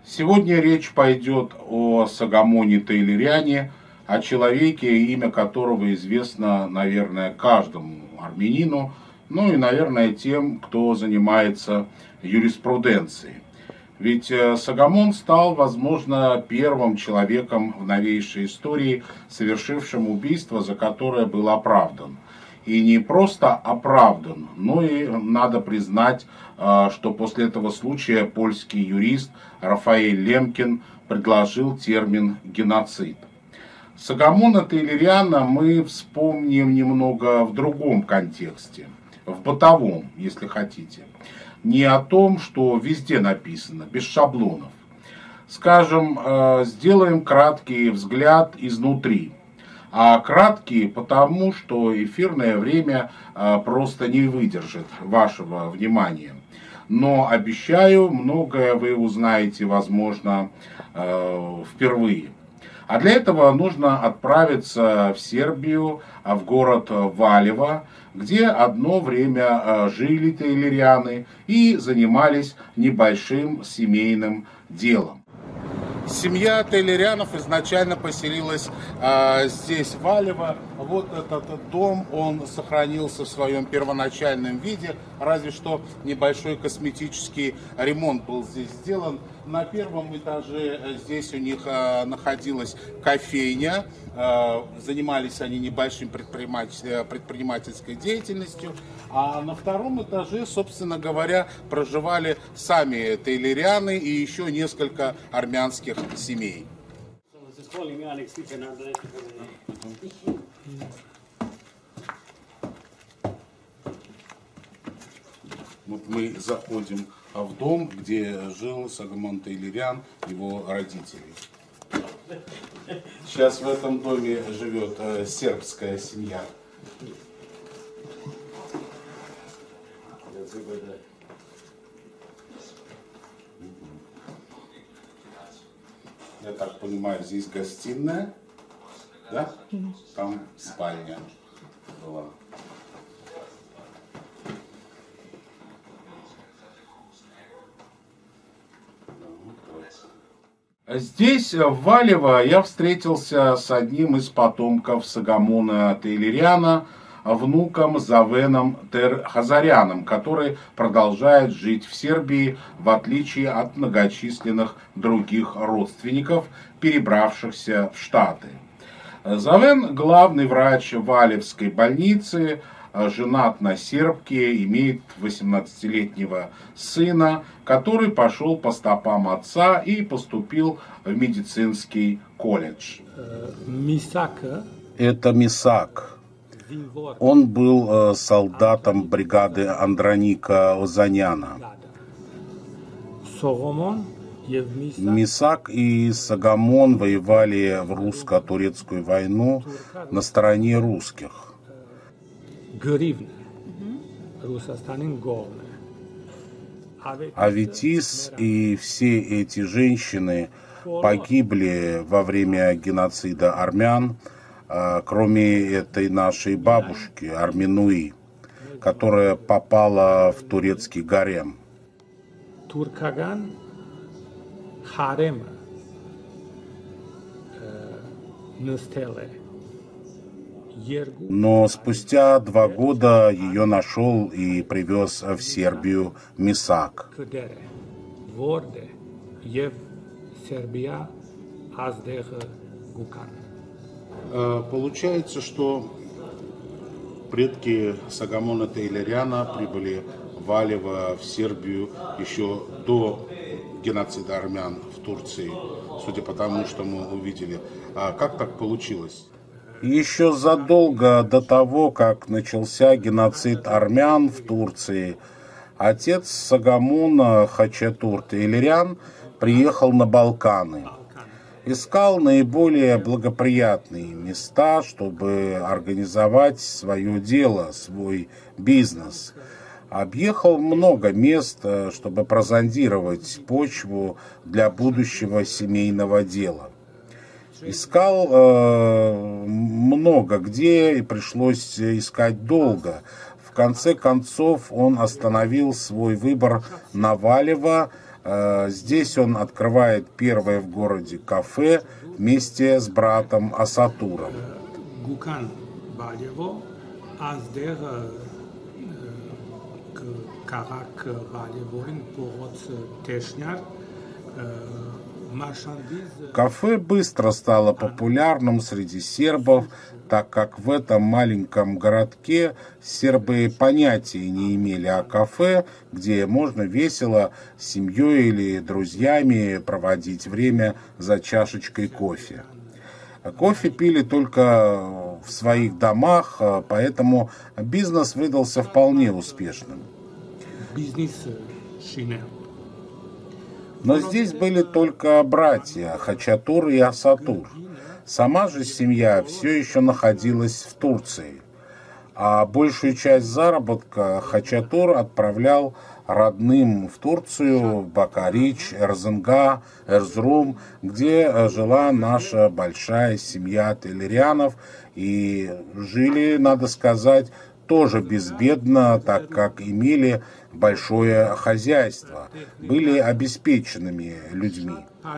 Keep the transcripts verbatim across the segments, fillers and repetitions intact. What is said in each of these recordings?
Сегодня речь пойдет о Согомоне Тейлериане, о человеке, имя которого известно, наверное, каждому армянину, ну и, наверное, тем, кто занимается юриспруденцией. Ведь Согомон стал, возможно, первым человеком в новейшей истории, совершившим убийство, за которое был оправдан. И не просто оправдан, но и надо признать, что после этого случая польский юрист Рафаэль Лемкин предложил термин «геноцид». Согомона Тейлериана мы вспомним немного в другом контексте, в бытовом, если хотите. Не о том, что везде написано, без шаблонов. Скажем, сделаем краткий взгляд изнутри. А краткие потому, что эфирное время просто не выдержит вашего внимания. Но обещаю, многое вы узнаете, возможно, впервые. А для этого нужно отправиться в Сербию, в город Валево, где одно время жили тейлерианы и занимались небольшим семейным делом. Семья Тейлерианов изначально поселилась а, здесь, в Валево. Вот этот дом, он сохранился в своем первоначальном виде, разве что небольшой косметический ремонт был здесь сделан. На первом этаже здесь у них а, находилась кофейня, а, занимались они небольшим предприниматель, предпринимательской деятельностью, а на втором этаже, собственно говоря, проживали сами тейлерианы и еще несколько армянских семей. Вот мы заходим в дом, где жил Согомон Тейлериан, его родители. Сейчас в этом доме живет сербская семья. Я так понимаю, здесь гостиная, да? Там спальня была. Здесь, в Валево, я встретился с одним из потомков Согомона Тейлериана, внуком Завеном Тер-Хазаряном, который продолжает жить в Сербии, в отличие от многочисленных других родственников, перебравшихся в Штаты. Завен – главный врач Валевской больницы, женат на сербке, имеет восемнадцатилетнего сына, который пошел по стопам отца и поступил в медицинский колледж. Это Мисак. Он был солдатом бригады Андроника Озаняна. Мисак и Согомон воевали в русско-турецкую войну на стороне русских. Аветис и все эти женщины погибли во время геноцида армян, кроме этой нашей бабушки Арминуи, которая попала в турецкий гарем. Туркаган харем нестеле. Но спустя два года ее нашел и привез в Сербию Мисак. Получается, что предки Согомона Тейлериана прибыли в Валево, в Сербию, еще до геноцида армян в Турции, судя по тому, что мы увидели. А как так получилось? Еще задолго до того, как начался геноцид армян в Турции, отец Согомона Хачатур Тейлериан приехал на Балканы. Искал наиболее благоприятные места, чтобы организовать свое дело, свой бизнес. Объехал много мест, чтобы прозондировать почву для будущего семейного дела. Искал э, много где и пришлось искать долго. В конце концов он остановил свой выбор на Валево, Здесь он открывает первое в городе кафе вместе с братом Асатуром. Кафе быстро стало популярным среди сербов, так как в этом маленьком городке сербы понятия не имели о кафе, где можно весело с семьей или друзьями проводить время за чашечкой кофе. Кофе пили только в своих домах, поэтому бизнес выдался вполне успешным. Но здесь были только братья Хачатур и Асатур. Сама же семья все еще находилась в Турции, а большую часть заработка Хачатур отправлял родным в Турцию, в Бакарич, Эрзинга, Эрзрум, где жила наша большая семья Тейлерянов, и жили, надо сказать, тоже безбедно, так как имели большое хозяйство, были обеспеченными людьми.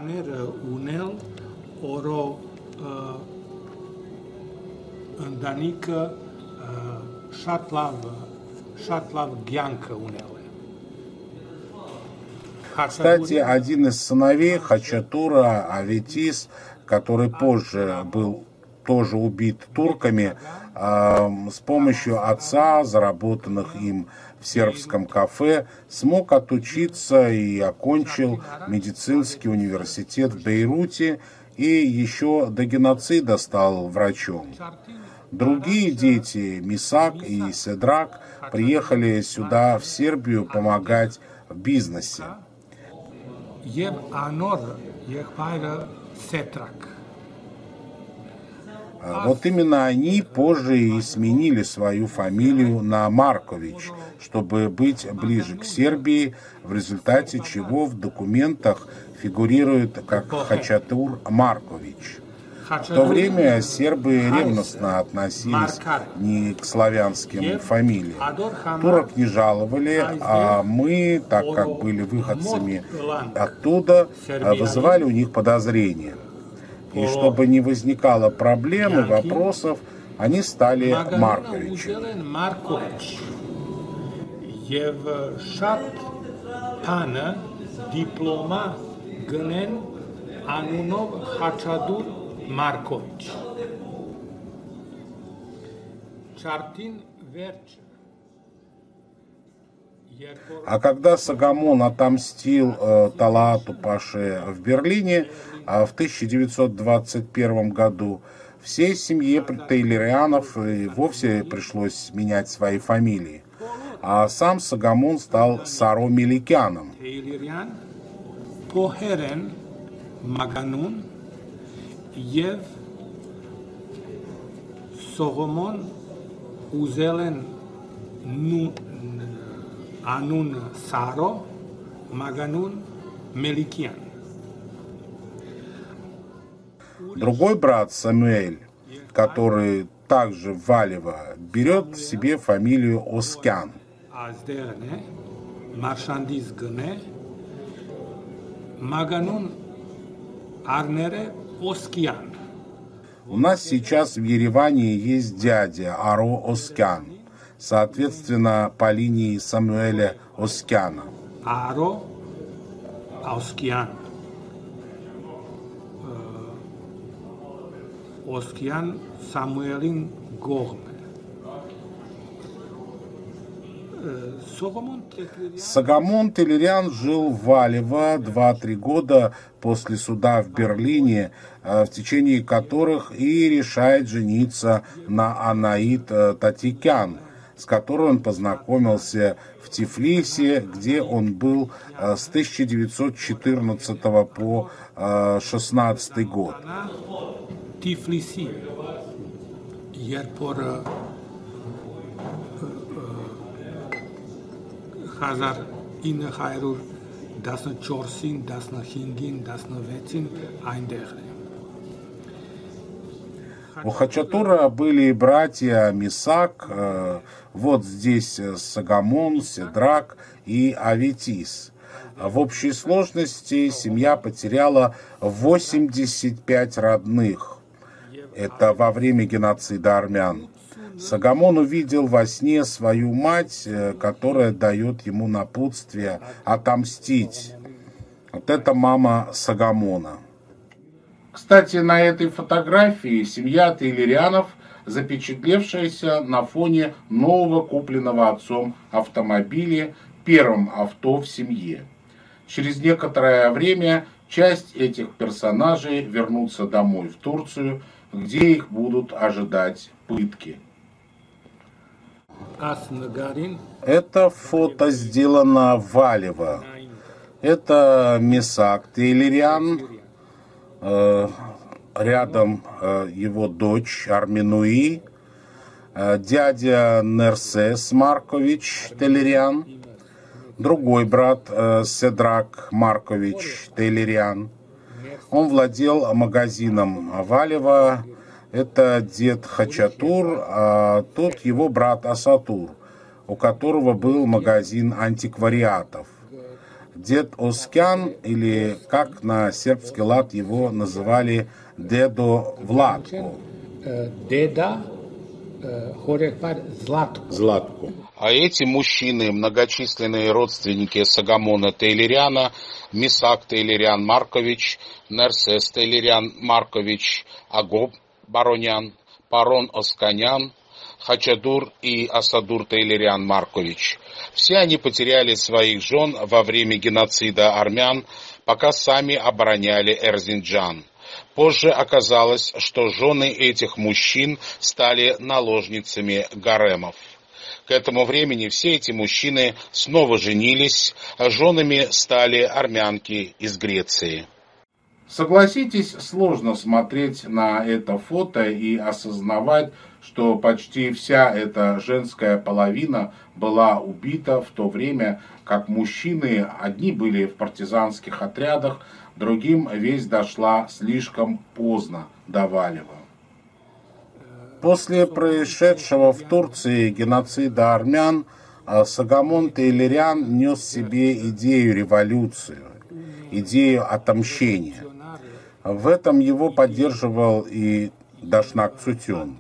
Кстати, один из сыновей Хачатура, Аветис, который позже был тоже убит турками, с помощью отца, заработанных им в сербском кафе, смог отучиться и окончил медицинский университет в Бейруте и еще до геноцида стал врачом. Другие дети, Мисак и Седрак, приехали сюда, в Сербию, помогать в бизнесе. Вот именно они позже и сменили свою фамилию на Маркович, чтобы быть ближе к Сербии, в результате чего в документах фигурирует как Хачатур Маркович. В то время сербы ревностно относились не к славянским фамилиям. Турок не жаловали, а мы, так как были выходцами оттуда, вызывали у них подозрения. И чтобы не возникало проблем и вопросов, они стали Марковичами. А когда Согомон отомстил э, Талаату Паше в Берлине э, в тысяча девятьсот двадцать первом году, всей семье Тейлерянов и вовсе пришлось менять свои фамилии. А сам Согомон стал Саро Меликяном. Согомон узелен Анун Саро, Маганун Меликян. Другой брат Самуэль, который также в Валево, берет в себе фамилию Оскян. Маганун Арнере Оскян. У нас сейчас в Ереване есть дядя Аро Оскян, соответственно, по линии Самуэля Оскяна. Аро Оскян. Оскян Самуэлин Гогме. Согомон Тейлерян жил в Валево два-три года после суда в Берлине, в течение которых и решает жениться на Анаит Татикян, с которой он познакомился в Тифлисе, где он был с тысяча девятьсот четырнадцатого по шестнадцатый год. Тифлиси. Хазар ин хайрур дасна чорсин, дасна хингин, дасна вецин, айндехре. У Хачатура были братья Мисак, вот здесь Согомон, Седрак и Аветис. В общей сложности семья потеряла восемьдесят пять родных. Это во время геноцида армян. Согомон увидел во сне свою мать, которая дает ему напутствие отомстить. Вот это мама Согомона. Кстати, на этой фотографии семья Тейлерианов, запечатлевшаяся на фоне нового купленного отцом автомобиля, первым авто в семье. Через некоторое время часть этих персонажей вернутся домой в Турцию, где их будут ожидать пытки. Это фото сделано в Валево. Это Месак Тейлериан, э, рядом э, его дочь Арменуи, э, дядя Нерсес Маркович Тейлериан, другой брат э, Седрак Маркович Тейлериан. Он владел магазином Валево. Это дед Хачатур, а тут его брат Асатур, у которого был магазин антиквариатов. Дед Оскян, или как на сербский лад его называли, Дедо Владко. Деда Златко. А эти мужчины, многочисленные родственники Согомона Тейлериана, Месак Тейлериан Маркович, Нерсес Тейлериан Маркович, Агоп Баронян, Парон Осканян, Хачадур и Асадур Тейлериан Маркович. Все они потеряли своих жен во время геноцида армян, пока сами обороняли Эрзинджан. Позже оказалось, что жены этих мужчин стали наложницами гаремов. К этому времени все эти мужчины снова женились, а женами стали армянки из Греции. Согласитесь, сложно смотреть на это фото и осознавать, что почти вся эта женская половина была убита в то время, как мужчины одни были в партизанских отрядах, другим весть дошла слишком поздно до Валева. После происшедшего в Турции геноцида армян, Согомон Тейлериан нес в себе идею революции, идею отомщения. В этом его поддерживал и Дашнак Цутюн.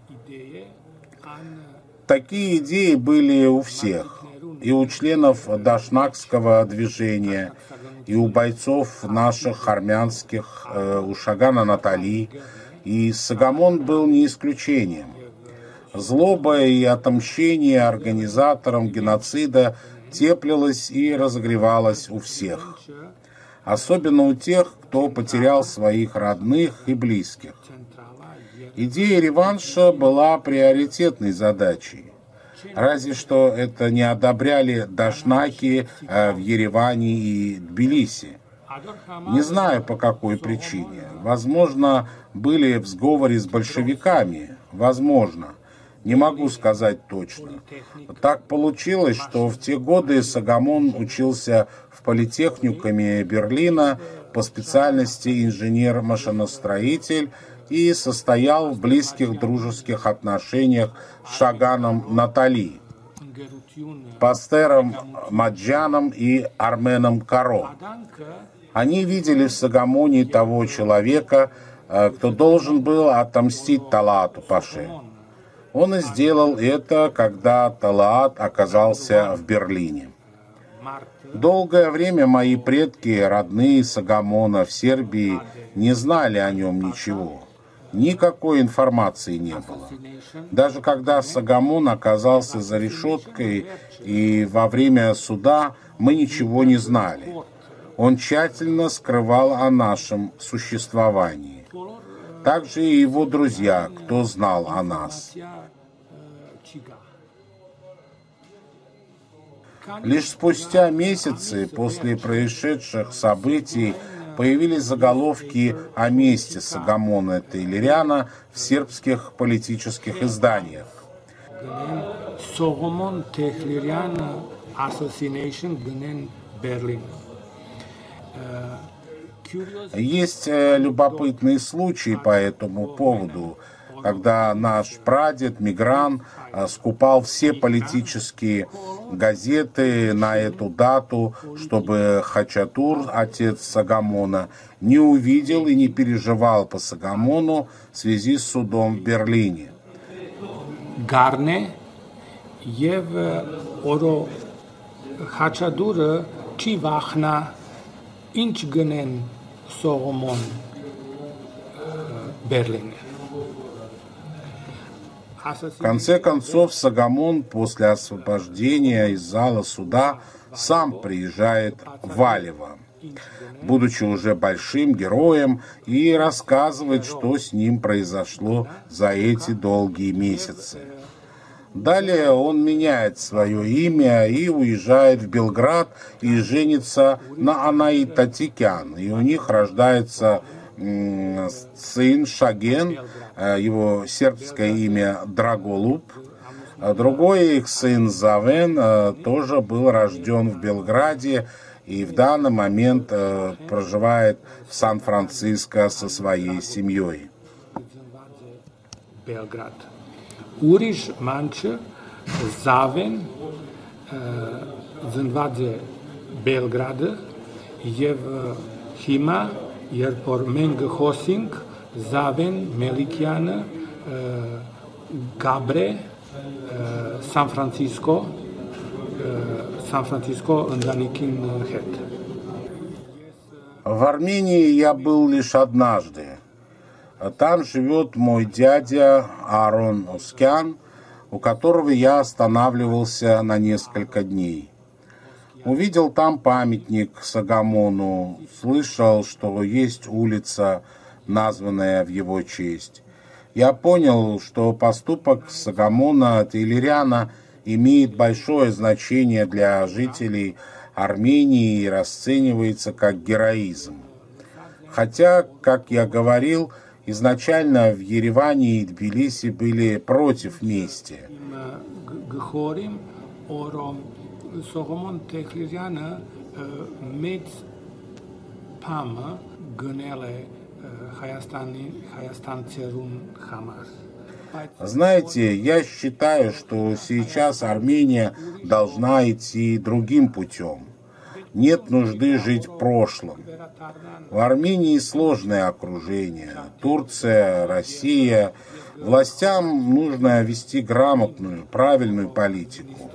Такие идеи были у всех, и у членов дашнакского движения, и у бойцов наших армянских, у Шагана Натали, и Согомон был не исключением. Злоба и отомщение организаторам геноцида теплилось и разогревалось у всех. Особенно у тех, кто потерял своих родных и близких. Идея реванша была приоритетной задачей. Разве что это не одобряли дашнаки в Ереване и Тбилиси. Не знаю, по какой причине. Возможно, были в сговоре с большевиками. Возможно. Не могу сказать точно. Так получилось, что в те годы Согомон учился в политехникуме Берлина по специальности инженер-машиностроитель и состоял в близких дружеских отношениях с Шаганом Натали, Пастером Маджаном и Арменом Каро. Они видели в Согомоне того человека, кто должен был отомстить Талаату Паше. Он и сделал это, когда Талаат оказался в Берлине. Долгое время мои предки, родные Согомона в Сербии, не знали о нем ничего. Никакой информации не было. Даже когда Согомон оказался за решеткой и во время суда, мы ничего не знали. Он тщательно скрывал о нашем существовании. Также и его друзья, кто знал о нас. Лишь спустя месяцы после происшедших событий появились заголовки о месте Согомона Тейлериана в сербских политических изданиях. Согомон Тейлериан Assassination Berlin. Есть любопытные случаи по этому поводу. когда наш прадед Мигран скупал все политические газеты на эту дату, чтобы Хачатур, отец Сагамона, не увидел и не переживал по Сагамону в связи с судом в Берлине. Гарне եւ օրո Խաչատուրը չի վախնա ինչ գնեն Սողոմոն Բերլին. В конце концов, Сагамон после освобождения из зала суда сам приезжает в Валево, будучи уже большим героем, и рассказывает, что с ним произошло за эти долгие месяцы. Далее он меняет свое имя и уезжает в Белград и женится на Анаит Татикян. И у них рождается м, сын Шаген, его сербское имя Драголуб. Другой их сын Завен тоже был рожден в Белграде и в данный момент проживает в Сан-Франциско со своей семьей. Белград. Ուրիշ մանչը Զավեն ծնված է Բելգրադը եւ հիմա երբ որ մենք խոսենք Զավեն Մելիքյանը Գաբրե Սան Ֆրանցիսկո Սան Ֆրանցիսկո ընտանիքին հետ. В Армении я был лишь однажды. Там живет мой дядя Аарон Ускян, у которого я останавливался на несколько дней. Увидел там памятник Сагамону, слышал, что есть улица, названная в его честь. Я понял, что поступок Сагамона Тейлеряна имеет большое значение для жителей Армении и расценивается как героизм. Хотя, как я говорил, изначально в Ереване и Тбилиси были против мести. Знаете, я считаю, что сейчас Армения должна идти другим путем. Нет нужды жить прошлым. В Армении сложное окружение. Турция, Россия. Властям нужно вести грамотную, правильную политику.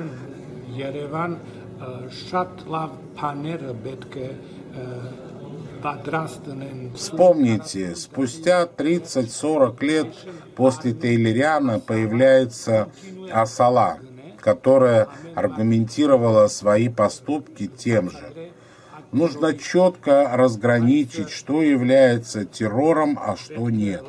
Вспомните, спустя тридцать-сорок лет после Тейлеряна появляется Асала, которая аргументировала свои поступки тем же. Нужно четко разграничить, что является террором, а что нет.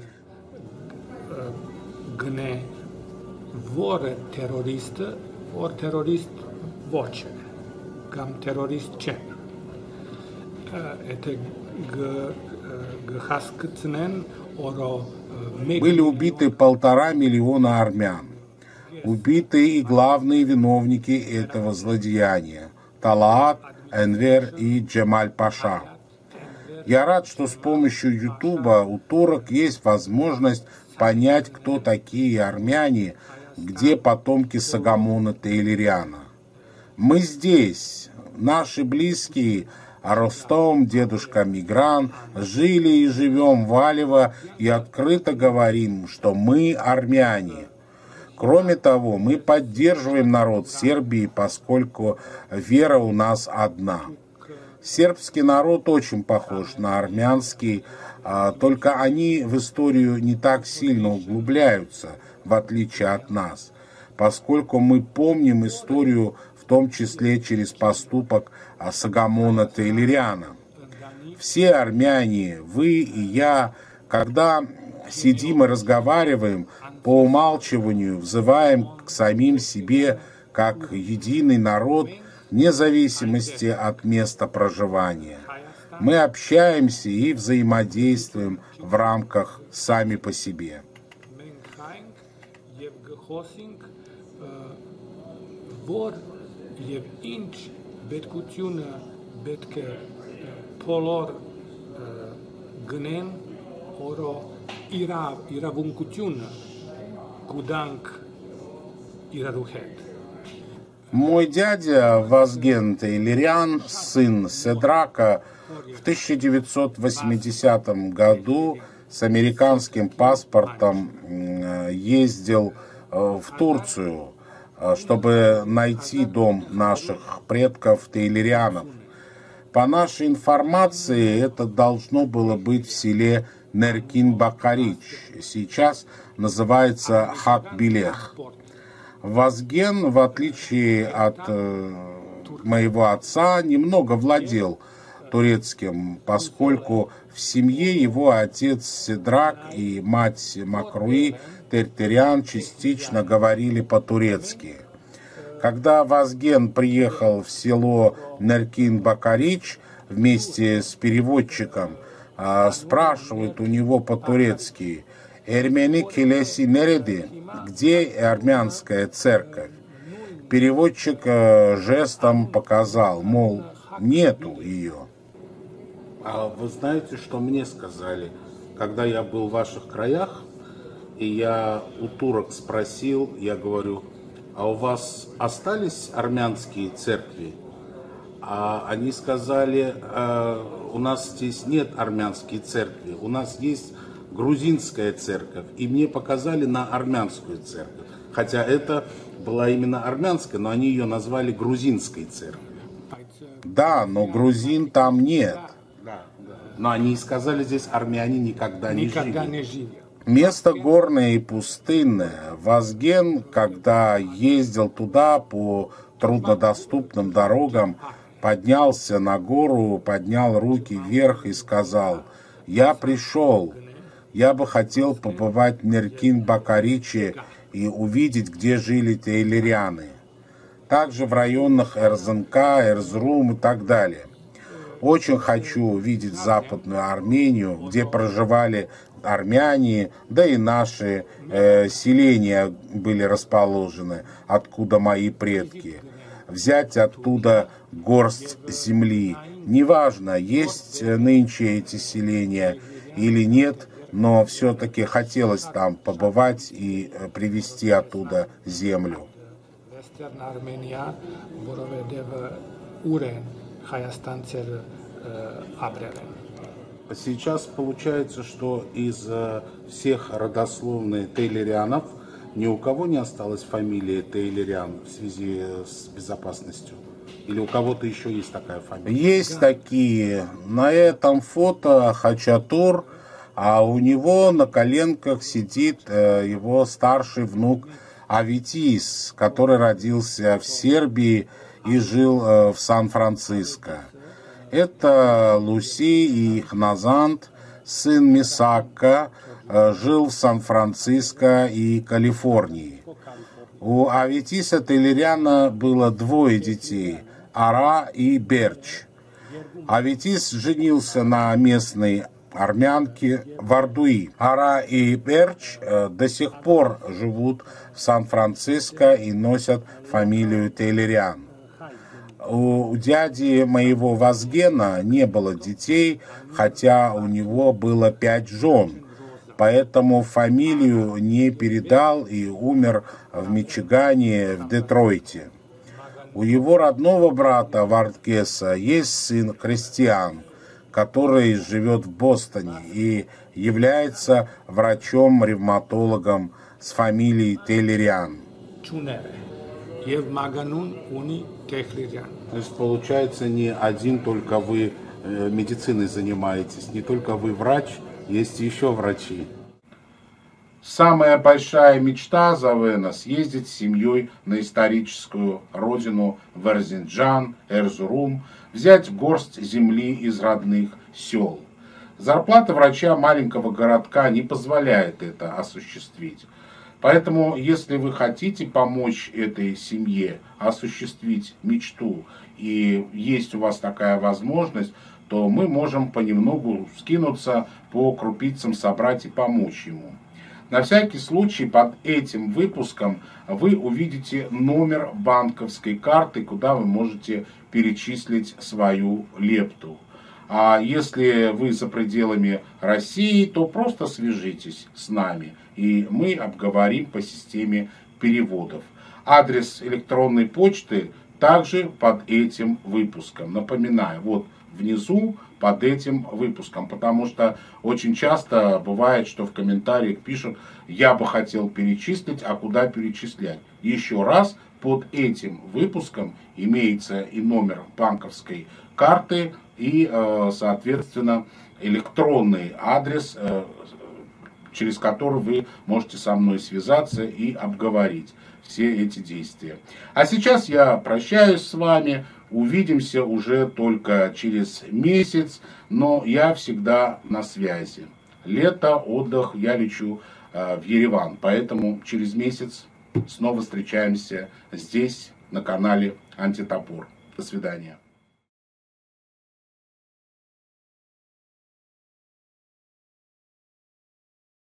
Были убиты полтора миллиона армян. Убиты и главные виновники этого злодеяния – Талаат, Энвер и Джемаль Паша. Я рад, что с помощью Ютуба у турок есть возможность понять, кто такие армяне, где потомки Сагамона Тейлеряна. Мы здесь, наши близкие, Ростом, дедушка Мигран, жили и живем в Валево и открыто говорим, что мы армяне. Кроме того, мы поддерживаем народ Сербии, поскольку вера у нас одна. Сербский народ очень похож на армянский, только они в историю не так сильно углубляются, в отличие от нас, поскольку мы помним историю, в том числе через поступок Сагамона Тейлеряна. Все армяне, вы и я, когда сидим и разговариваем, по умалчиванию взываем к самим себе как единый народ, вне зависимости от места проживания. Мы общаемся и взаимодействуем в рамках сами по себе. era, era vuncuțiune cu dank era ruhet. Мой дядя Вазген Тейлерян, сын Седрака, в тысяча девятьсот восьмидесятом году с американским паспортом ездил в Турцию, чтобы найти дом наших предков Тейлерянов. По нашей информации, это должно было быть в селе Неркин-Бакарич, сейчас называется Хак-Билех. Вазген, в отличие от э, моего отца, немного владел турецким, поскольку в семье его отец Седрак и мать Макруи Тертерян частично говорили по-турецки. Когда Вазген приехал в село Неркин-Бакарич вместе с переводчиком, э, спрашивают у него по-турецки: «Эрмени Келеси Нереди?» Где армянская церковь? Переводчик э, жестом показал, мол, нету ее. А вы знаете, что мне сказали, когда я был в ваших краях, и я у турок спросил, я говорю: а у вас остались армянские церкви? А они сказали: э, у нас здесь нет армянские церкви, у нас есть грузинская церковь, и мне показали на армянскую церковь. Хотя это была именно армянская, но они ее назвали грузинской церковью. Да, но грузин там нет. Но они сказали, здесь армяне никогда не Никогда жили. не жили. Место горное и пустынное. Вазген, когда ездил туда по труднодоступным дорогам, поднялся на гору, поднял руки вверх и сказал: «Я пришел. Я бы хотел побывать в Неркин-Бакариче и увидеть, где жили тейлеряны. Также в районах Эрзенка, Эрзрум и так далее. Очень хочу увидеть Западную Армению, где проживали армяне, да и наши э, селения были расположены, откуда мои предки. Взять оттуда горсть земли. Неважно, есть нынче эти селения или нет, но все-таки хотелось там побывать и привезти оттуда землю». Сейчас получается, что из всех родословных тейлерянов ни у кого не осталось фамилии Тейлерян в связи с безопасностью? Или у кого-то еще есть такая фамилия? Есть такие. На этом фото Хачатур, а у него на коленках сидит его старший внук Аветис, который родился в Сербии и жил в Сан-Франциско. Это Луси и Хназант, сын Мисакка, жил в Сан-Франциско и Калифорнии. У Аветиса Тейлеряна было двое детей – Ара и Берч. Аветис женился на местной армянке Вардуи. Ара и Берч до сих пор живут в Сан-Франциско и носят фамилию Тейлерян. У дяди моего Вазгена не было детей, хотя у него было пять жен, поэтому фамилию не передал и умер в Мичигане, в Детройте. У его родного брата Вардгеса есть сын Кристиан, который живет в Бостоне и является врачом-ревматологом с фамилией Тейлерян. То есть получается, не один только вы медициной занимаетесь, не только вы врач, есть еще врачи. Самая большая мечта Завена — съездить с семьей на историческую родину в Эрзинджан, Эрзурум, взять горсть земли из родных сел. Зарплата врача маленького городка не позволяет это осуществить. Поэтому, если вы хотите помочь этой семье осуществить мечту, и есть у вас такая возможность, то мы можем понемногу скинуться, по крупицам собрать и помочь ему. На всякий случай под этим выпуском вы увидите номер банковской карты, куда вы можете перечислить свою лепту. А если вы за пределами России, то просто свяжитесь с нами, и мы обговорим по системе переводов. Адрес электронной почты также под этим выпуском. Напоминаю, вот внизу под этим выпуском, потому что очень часто бывает, что в комментариях пишут: я бы хотел перечислить, а куда перечислять. Еще раз, под этим выпуском имеется и номер банковской карты, и, соответственно, электронный адрес, через который вы можете со мной связаться и обговорить все эти действия. А сейчас я прощаюсь с вами. Увидимся уже только через месяц, но я всегда на связи. Лето, отдых, я лечу э, в Ереван, поэтому через месяц снова встречаемся здесь, на канале Антитопор. До свидания.